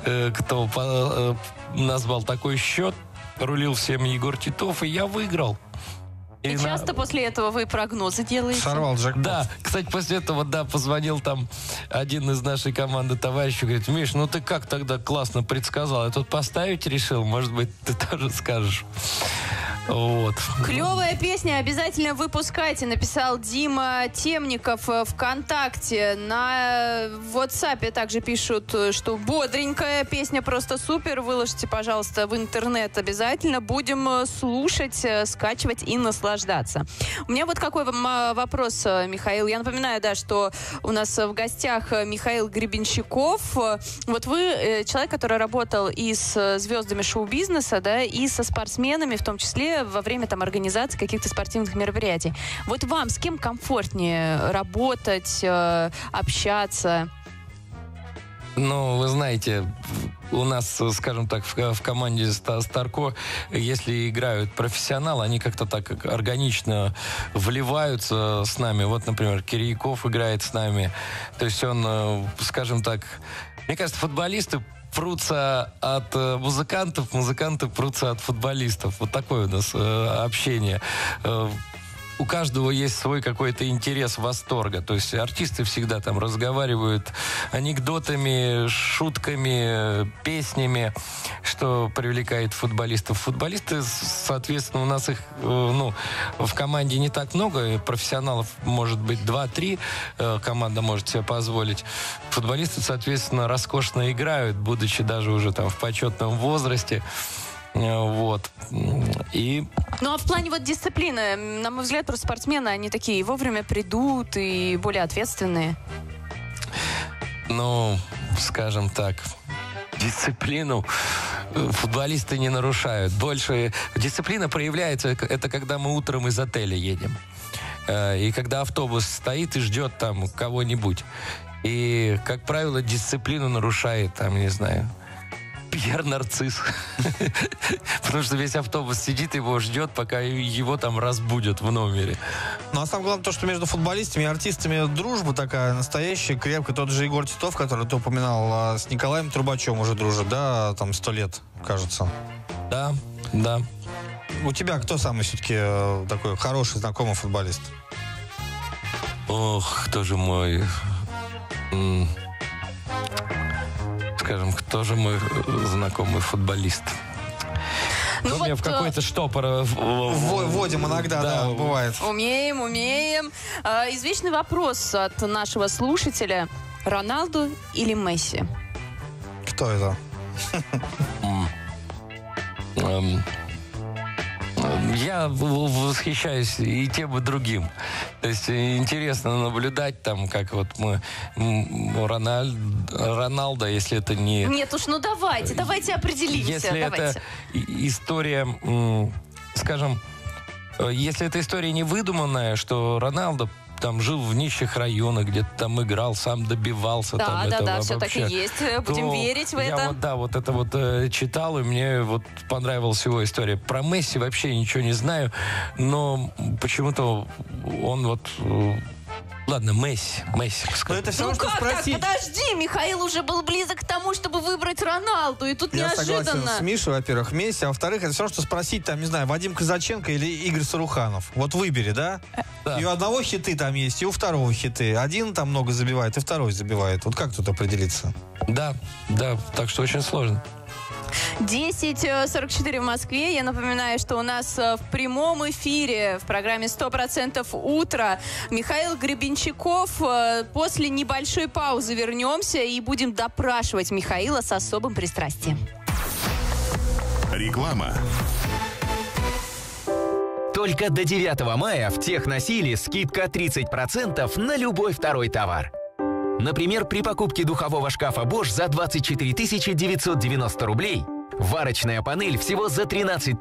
кто назвал такой счет. Рулил всем Егор Титов, и я выиграл. И часто после этого вы прогнозы делаете? Сорвал джекпот. Да, кстати, после этого, позвонил там один из нашей команды товарищ, говорит: Миш, ну ты как тогда классно предсказал? Я тут поставить решил, может быть, ты тоже скажешь. Вот. Клевая песня, обязательно выпускайте, написал Дима Темников ВКонтакте. На WhatsApp также пишут, что бодренькая песня, просто супер. Выложите, пожалуйста, в интернет обязательно. Будем слушать, скачивать и наслаждаться. У меня вот какой вам вопрос, Михаил. Я напоминаю, что у нас в гостях Михаил Гребенщиков. Вот вы человек, который работал и с звездами шоу-бизнеса, и со спортсменами, в том числе во время организации каких-то спортивных мероприятий. Вот вам с кем комфортнее работать, общаться? Ну, вы знаете, у нас, скажем так, в команде Старко, если играют профессионалы, они как-то так органично вливаются с нами. Вот, например, Кирьяков играет с нами. То есть он, скажем так, мне кажется, футболисты прутся от музыкантов, музыканты прутся от футболистов. Вот такое у нас общение. У каждого есть свой какой-то интерес восторга. То есть артисты всегда там разговаривают анекдотами, шутками, песнями, что привлекает футболистов. Футболисты, соответственно, у нас их в команде не так много. Профессионалов, может быть, 2-3 команда может себе позволить. Футболисты, соответственно, роскошно играют, будучи даже уже там в почетном возрасте. Вот. И... Ну, а в плане дисциплины, на мой взгляд, просто спортсмены, они такие вовремя придут и более ответственные. Ну, скажем так, дисциплину футболисты не нарушают. Больше дисциплина проявляется, это когда мы утром из отеля едем. И когда автобус стоит и ждет там кого-нибудь. И, как правило, дисциплину нарушает, не знаю, Пьер Нарцисс. Потому что весь автобус сидит, его ждет, пока его там разбудят в номере. Ну, а самое главное то, что между футболистами и артистами дружба такая настоящая, крепкая. Тот же Егор Титов, который ты упоминал, с Николаем Трубачевым уже дружит, там 100 лет, кажется. Да. У тебя кто самый все-таки такой хороший, знакомый футболист? Ох, кто же мой... Скажем, кто же мой знакомый футболист? Ну, меня в какой-то штопор вводим иногда, да, бывает. Умеем. Извечный вопрос от нашего слушателя. Роналду или Месси? Кто это? Я восхищаюсь и тем, и другим. То есть интересно наблюдать как мы Роналдо, если это не... Нет уж, давайте определимся. Если это история, скажем, если эта история не выдуманная, что Роналдо там жил в нищих районах, где-то там играл, сам добивался. Да, все так и есть. Будем верить в это. Я читал, и мне понравилась его история. Про Месси вообще ничего не знаю, но почему-то он Ладно, Месси. Но это все равно, что спросить. Подожди, Михаил уже был близок к тому, чтобы выбрать Роналду, и тут неожиданно. Я согласен с Мишей, во-первых, Месси, а во-вторых, это все равно, что спросить, не знаю, Вадим Казаченко или Игорь Саруханов. Вот выбери, да? И у одного хиты там есть, и у второго хиты. Один там много забивает, и второй забивает. Вот как тут определиться? Да, так что очень сложно. 10:44 в Москве. Я напоминаю, что у нас в прямом эфире в программе «100% утро» Михаил Гребенщиков. После небольшой паузы вернемся и будем допрашивать Михаила с особым пристрастием. Реклама. Только до 9 мая в Техносиле скидка 30% на любой второй товар. Например, при покупке духового шкафа Bosch за 24 990 рублей варочная панель всего за 13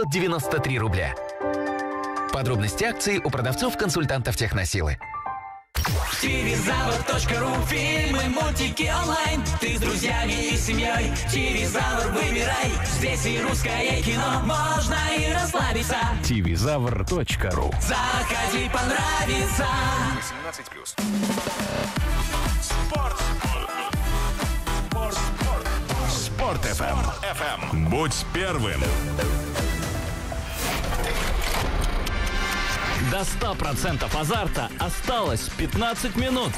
993 рубля. Подробности акции у продавцов-консультантов Техносилы. tvzavr.ru. Фильмы, мультики онлайн. Ты с друзьями и семьей. TVZavr выбирай. Здесь и русское кино. Можно и расслабиться. tvzavr.ru. Заходи, понравится. 18+. Спорт FM. Будь первым. До 100% азарта осталось 15 минут.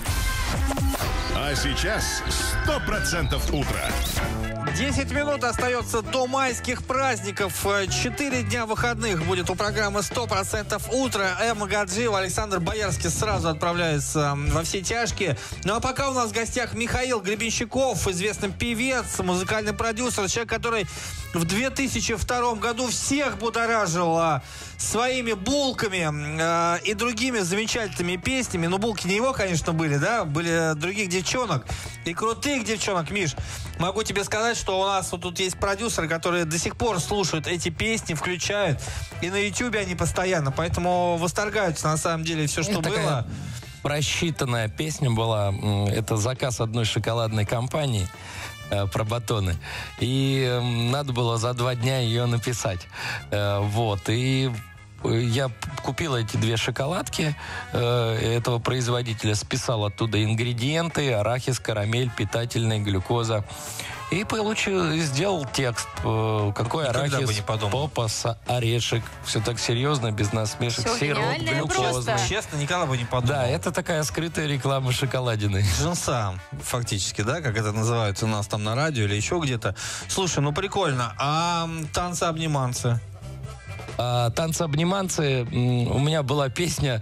А сейчас 100% утра. 10 минут остается до майских праздников. 4 дня выходных будет у программы 100% утро. Эмма Гаджиева, Александр Боярский сразу отправляются во все тяжкие. Ну а пока у нас в гостях Михаил Гребенщиков, известный певец, музыкальный продюсер, человек, который в 2002 году всех будоражил своими булками и другими замечательными песнями. Ну, булки не его, конечно, были, да? Были других девчонок. И крутых девчонок, Миш. Могу тебе сказать, что у нас вот тут есть продюсеры, которые до сих пор слушают эти песни, включают. И на Ютубе они постоянно. Поэтому восторгаются, на самом деле, все, что было. Просчитанная песня была. Это заказ одной шоколадной компании про батоны. И надо было за 2 дня ее написать. Вот. И я купил эти 2 шоколадки этого производителя, списал оттуда ингредиенты: арахис, карамель, питательная глюкоза. И сделал текст. Какой арахис, попас, орешек. Все так серьезно, без насмешек. Сироп, глюкоза. Честно, никогда бы не подумал. Да, это такая скрытая реклама шоколадины. Джинса, фактически, да, как это называется у нас там на радио или еще где-то. Слушай, ну прикольно. А танцы-обниманцы? Танцы-обниманцы. У меня была песня...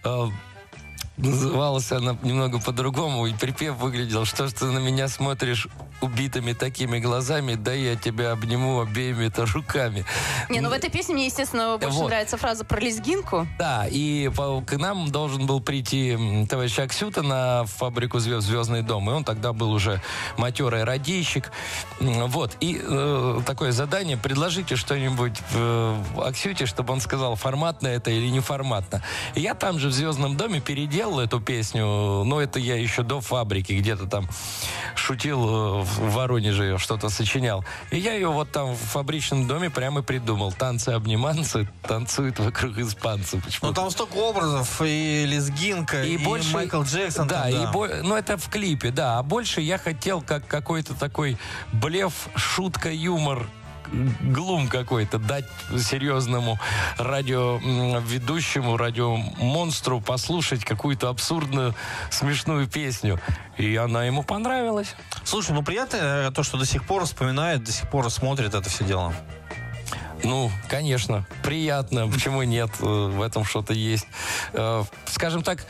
Называлась она немного по-другому, и припев выглядел: что ж ты на меня смотришь убитыми такими глазами, да я тебя обниму обеими-то руками. Не, ну в этой песне мне, естественно, больше нравится фраза про лезгинку. Да, и к нам должен был прийти товарищ Аксюта на фабрику «Звездный дом», и он тогда был уже матерый радийщик. Вот, и такое задание: предложите что-нибудь Аксюте, чтобы он сказал, форматно это или не форматно. И я там же в «Звездном доме» переделал эту песню, но это я еще до фабрики где-то там шутил в Воронеже, что-то сочинял. И я ее вот там в фабричном доме прямо придумал. Танцы-обниманцы танцуют вокруг испанцев. Ну там столько образов, и лезгинка, и больше, Майкл Джексон. Да, там, да. Ну это в клипе, да. А больше я хотел как какой-то такой блеф, шутка, юмор, глум какой-то дать серьезному радиоведущему, радиомонстру послушать какую-то абсурдную, смешную песню. И она ему понравилась. Слушай, ну приятно то, что до сих пор вспоминает, до сих пор смотрит это все дело. Ну, конечно, приятно. Почему нет? В этом что-то есть. Скажем так,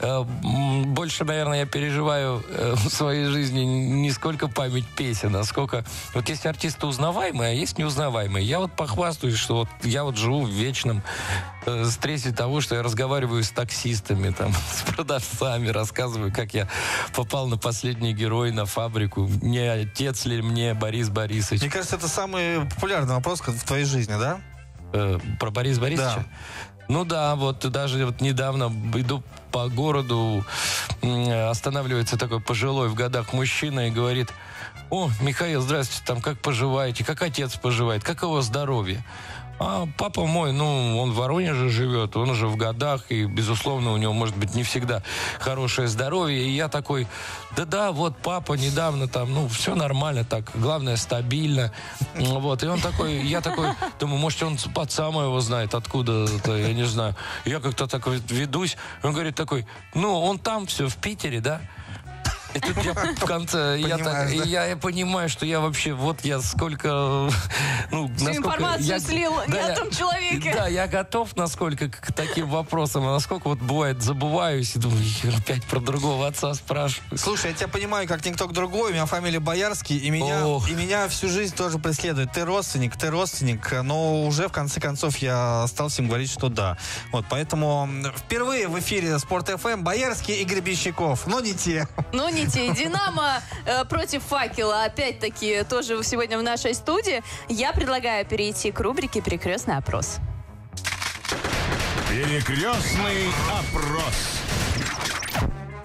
больше, наверное, я переживаю в своей жизни не сколько память песен, а сколько... Вот есть артисты узнаваемые, а есть неузнаваемые. Я вот похвастаюсь, что вот я вот живу в вечном стрессе того, что я разговариваю с таксистами, там, с продавцами, рассказываю, как я попал на «Последний герой» на фабрику. Не отец ли мне Борис Борисович? Мне кажется, это самый популярный вопрос в твоей жизни, да? Про Бориса Борисовича? Да. Ну да, вот даже вот недавно иду по городу, останавливается такой пожилой в годах мужчина и говорит: «О, Михаил, здравствуйте, там как поживаете? Как отец поживает? Как его здоровье?» А папа мой, ну, он в Воронеже живет, он уже в годах, и, безусловно, у него, может быть, не всегда хорошее здоровье. И я такой: да-да, вот папа недавно там, ну, все нормально так, главное, стабильно. Вот, и он такой, я такой, думаю, может, он пацан моего знает, откуда-то, я не знаю. Я как-то так ведусь, он говорит такой: ну, он там все, в Питере, да? И тут я в конце, я понимаю, что я вообще, вот я сколько... Ну, всю информацию слил не о том человеке. Да, я готов, насколько к таким вопросам, а насколько вот бывает забываюсь и думаю, опять про другого отца спрашиваю. Слушай, я тебя понимаю, как никто другой, у меня фамилия Боярский, и меня всю жизнь тоже преследует. Ты родственник, но уже в конце концов я стал всем говорить, что да. Вот, поэтому впервые в эфире Спорт ФМ Боярский и Гребенщиков, но не те. Ну, не те. «Динамо» против «Факела». Опять-таки, тоже сегодня в нашей студии. Я предлагаю перейти к рубрике «Перекрестный опрос». Перекрестный опрос.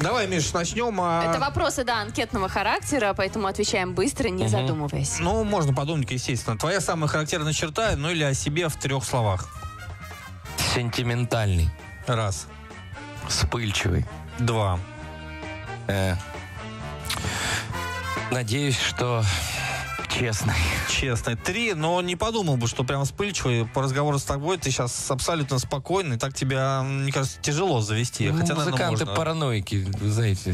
Давай, Миш, начнем. Это вопросы, да, анкетного характера, поэтому отвечаем быстро, не задумываясь. Ну, можно подумать, естественно. Твоя самая характерная черта, ну или о себе в 3 словах. Сентиментальный. Раз. Вспыльчивый. 2. Надеюсь, что честный. Честный. 3, но не подумал бы, что прям вспыльчивый. По разговору с тобой ты сейчас абсолютно спокойный. Так тебя, мне кажется, тяжело завести. Хотя, музыканты параноики, вы знаете.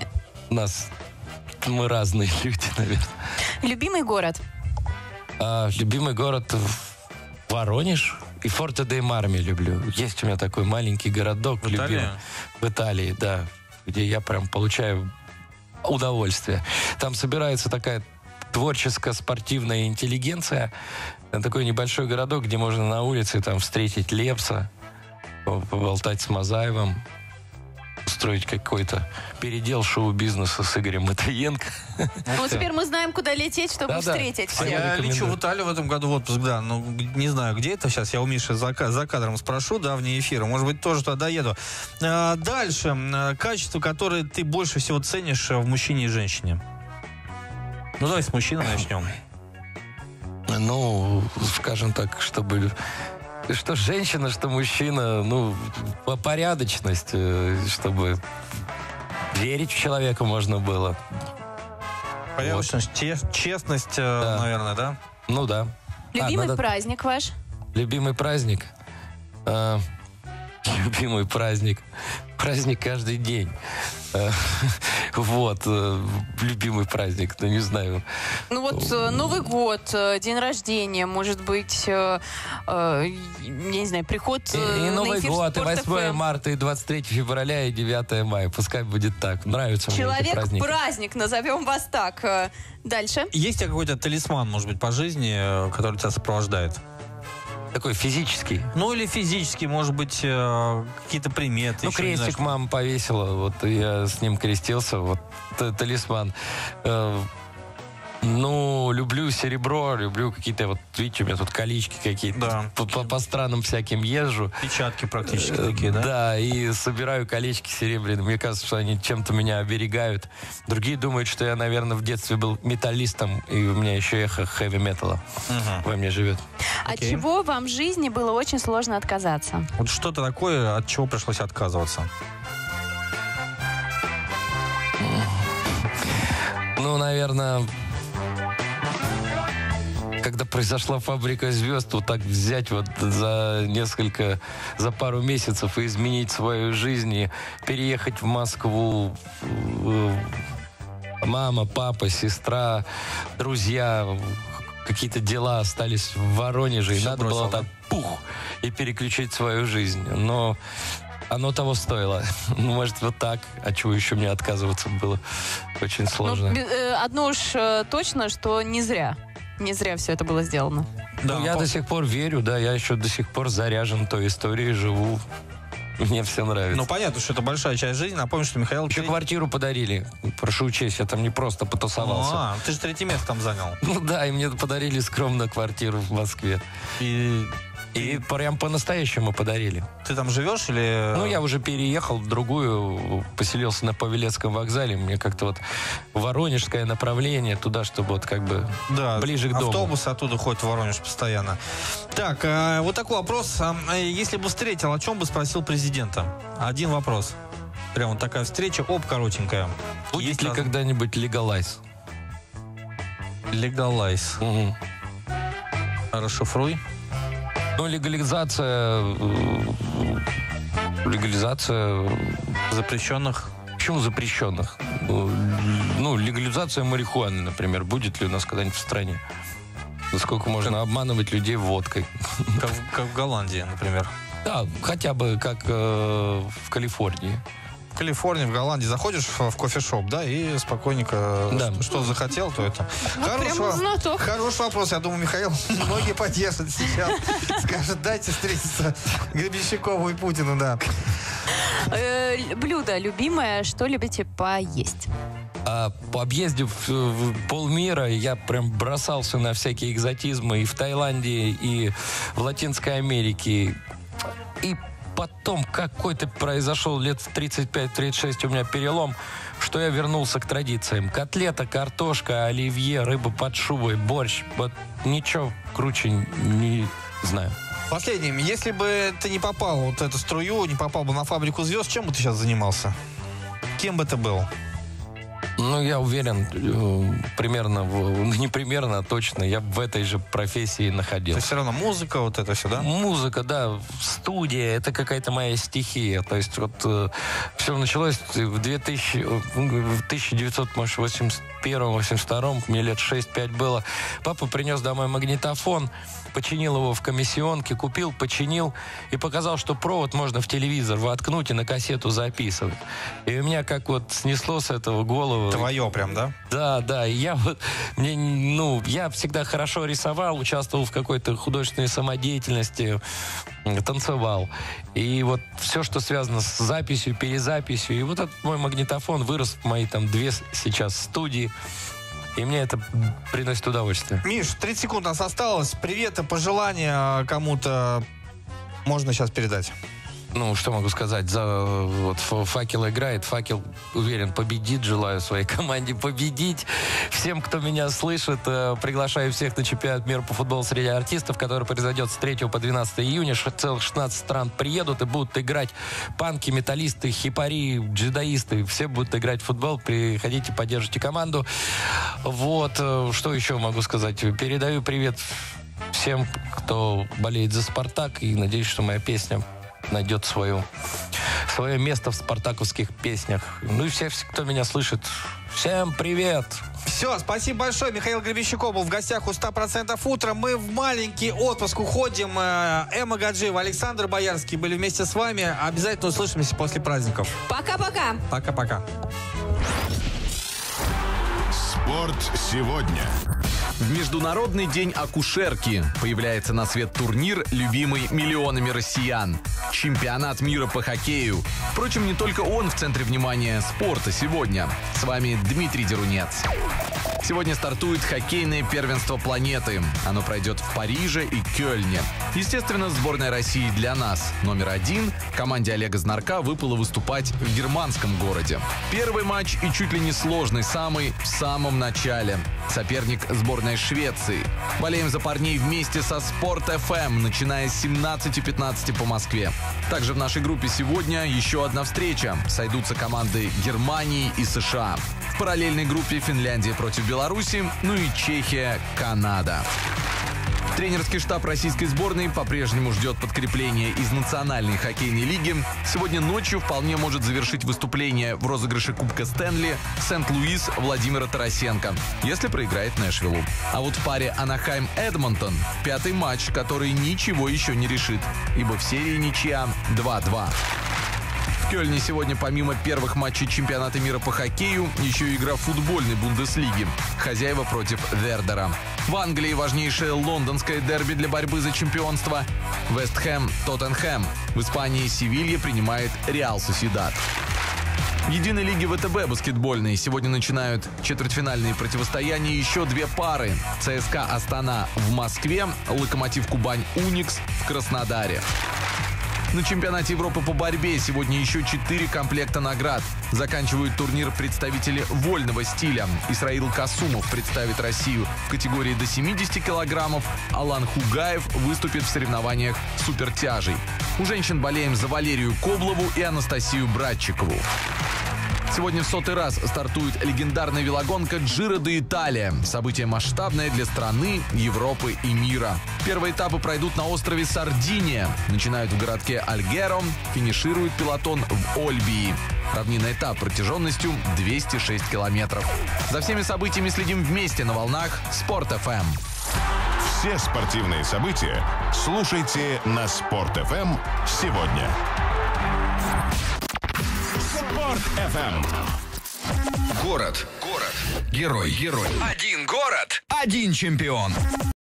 Мы разные люди, наверное. Любимый город? Любимый город Воронеж и Форте-де-Марме люблю. Есть у меня такой маленький городок. В Италии? В Италии, да. Где я прям получаю удовольствие. Там собирается такая творческо-спортивная интеллигенция. Такой небольшой городок, где можно на улице там встретить Лепса, поболтать с Мазаевым, устроить какой-то передел шоу-бизнеса с Игорем Матвиенко. Ну, теперь мы знаем, куда лететь, чтобы встретить всех. Я лечу в Италию в этом году в отпуск, да. Ну, не знаю, где это сейчас. Я у Миши за кадром спрошу, да, вне эфира. Может быть, тоже туда доеду. Дальше. Качество, которое ты больше всего ценишь в мужчине и женщине. Ну, давай с мужчины начнем. Ну, скажем так, чтобы... Что женщина, что мужчина, ну, порядочность, чтобы верить в человека можно было. Порядочность, честность, наверное, да? Ну, да. Любимый праздник ваш? Любимый праздник? Любимый праздник? Праздник каждый день. Вот. Любимый праздник, ну, не знаю. Ну, вот Новый год, день рождения, может быть, я не знаю, приход и Новый год, и 8 Спорт.ФМ. марта, и 23 февраля, и 9 мая. Пускай будет так. Нравится мне эти праздники. Человек-праздник, назовем вас так. Дальше. Есть у тебя какой-то талисман, может быть, по жизни, который тебя сопровождает? Такой физический. Ну, или физический, может быть, какие-то приметы. Ну, крестик мама повесила, вот я с ним крестился, вот талисман. Ну, люблю серебро, люблю какие-то, вот, видите, у меня тут колечки какие-то. Да. По странам всяким езжу. Печатки практически такие, да? Да, и собираю колечки серебряные. Мне кажется, что они чем-то меня оберегают. Другие думают, что я, наверное, в детстве был металлистом, и у меня еще эхо хэви-металла во мне живет. От чего вам в жизни было очень сложно отказаться? Вот что-то такое, от чего пришлось отказываться? Ну, наверное... Когда произошла «Фабрика звезд», вот так взять вот за пару месяцев и изменить свою жизнь, и переехать в Москву, мама, папа, сестра, друзья, какие-то дела остались в Воронеже, и надо было так и переключить свою жизнь. Но оно того стоило. Может, вот так. А чего еще мне отказываться было? Очень сложно. Одно уж точно, что не зря. Не зря все это было сделано. Да, я до сих пор верю, да, я еще до сих пор заряжен той историей, живу. Мне все нравится. Ну, понятно, что это большая часть жизни. Напомню, что Михаил... Еще квартиру подарили. Прошу учесть, я там не просто потусовался. Ты же 3-е место там занял. Ну да, и мне подарили скромно квартиру в Москве. И прям по-настоящему подарили. Ты там живешь или... Ну, я уже переехал в другую, поселился на Павелецком вокзале. Мне как-то вот воронежское направление туда, чтобы вот как бы ближе к дому. Автобус оттуда ходит в Воронеж постоянно. Так, вот такой вопрос. Если бы встретил, о чем бы спросил президента? Один вопрос. Прям вот такая встреча, коротенькая. Будет ли когда-нибудь легалайз? Легалайз. Угу. Расшифруй. Ну, легализация запрещенных. Почему запрещенных? Ну, легализация марихуаны, например, будет ли у нас когда-нибудь в стране? Насколько можно обманывать людей водкой? Как в Голландии, например. Да, хотя бы как в Калифорнии. В Калифорнии, в Голландии заходишь в кофешоп, да, и спокойненько что захотел, то это. Хороший вопрос. Я думаю, Михаил, многие поддержат сейчас. Скажут, дайте встретиться Гребенщикову и Путину, да. Блюдо любимое, что любите поесть? По объезде в полмира я прям бросался на всякие экзотизмы и в Таиланде, и в Латинской Америке. И потом какой-то произошел лет в 35-36 у меня перелом, что я вернулся к традициям. Котлета, картошка, оливье, рыба под шубой, борщ. Вот ничего круче не знаю. Последним, если бы ты не попал в вот эту струю, не попал бы на «Фабрику звезд», чем бы ты сейчас занимался? Кем бы ты был? Ну, я уверен, примерно, не примерно, а точно, я в этой же профессии находился. То есть все равно музыка, вот это все, да? Музыка, да, студия, это какая-то моя стихия. То есть вот все началось в 1981-82, мне лет 6-5 было. Папа принес домой магнитофон, починил его в комиссионке, купил, починил и показал, что провод можно в телевизор воткнуть и на кассету записывать. И у меня как вот снесло с этого голову. Твое прям, да? Да, и я вот, я всегда хорошо рисовал, участвовал в какой-то художественной самодеятельности, танцевал. И вот все, что связано с записью, перезаписью, и вот этот мой магнитофон вырос в мои там 2 сейчас студии. И мне это приносит удовольствие. Миш, 30 секунд у нас осталось. Привет и пожелания кому-то можно сейчас передать. Ну, что могу сказать? Вот «Факел» играет. «Факел», уверен, победит. Желаю своей команде победить. Всем, кто меня слышит, приглашаю всех на чемпионат мира по футболу среди артистов, который произойдет с 3 по 12 июня. Целых 16 стран приедут и будут играть панки, металлисты, хипари, джедаисты. Все будут играть в футбол. Приходите, поддержите команду. Вот. Что еще могу сказать? Передаю привет всем, кто болеет за «Спартак». И надеюсь, что моя песня найдет свое место в спартаковских песнях. Ну и все, кто меня слышит, всем привет! Все, спасибо большое. Михаил Гребенщиков был в гостях у 100% утра. Мы в маленький отпуск уходим. Эмма Гаджиева, Александр Боярский были вместе с вами. Обязательно услышимся после праздников. Пока-пока. Пока-пока. Спорт сегодня. В Международный день акушерки появляется на свет турнир, любимый миллионами россиян. Чемпионат мира по хоккею. Впрочем, не только он в центре внимания спорта сегодня. С вами Дмитрий Дерунец. Сегодня стартует хоккейное первенство планеты. Оно пройдет в Париже и Кёльне. Естественно, сборная России для нас. Номер 1 команде Олега Знарка выпало выступать в германском городе. Первый матч и чуть ли не сложный самый в самом начале. Соперник сборной Швеции. Болеем за парней вместе со Спорт ФМ, начиная с 17:15 по Москве. Также в нашей группе сегодня еще одна встреча. Сойдутся команды Германии и США. В параллельной группе Финляндия против Беларуси, ну и Чехия, Канада. Тренерский штаб российской сборной по-прежнему ждет подкрепления из Национальной хоккейной лиги. Сегодня ночью вполне может завершить выступление в розыгрыше Кубка Стэнли Сент-Луис Владимира Тарасенко, если проиграет Нэшвиллу. А вот в паре Анахайм-Эдмонтон 5-й матч, который ничего еще не решит, ибо в серии ничья 2-2. В Кёльне сегодня помимо первых матчей чемпионата мира по хоккею еще игра футбольной Бундеслиги. Хозяева против Вердера. В Англии важнейшее лондонское дерби для борьбы за чемпионство. Вест Хэм, Тоттенхэм. В Испании Севилья принимает Реал Сосьедад. В единой лиге ВТБ баскетбольной сегодня начинают четвертьфинальные противостояния еще 2 пары. ЦСКА Астана в Москве, Локомотив Кубань Уникс в Краснодаре. На чемпионате Европы по борьбе сегодня еще 4 комплекта наград. Заканчивают турнир представители вольного стиля. Исраил Касумов представит Россию в категории до 70 килограммов. Алан Хугаев выступит в соревнованиях супертяжей. У женщин болеем за Валерию Коблову и Анастасию Братчикову. Сегодня в 100-й раз стартует легендарная велогонка Джиро де Италия. Событие масштабное для страны, Европы и мира. Первые этапы пройдут на острове Сардиния. Начинают в городке Альгеро, финиширует пелотон в Ольбии. Равнинный этап протяженностью 206 километров. За всеми событиями следим вместе на волнах Спорт ФМ. Все спортивные события слушайте на Спорт ФМ сегодня. Спорт ФМ. Город. Герой. Один город. Один чемпион.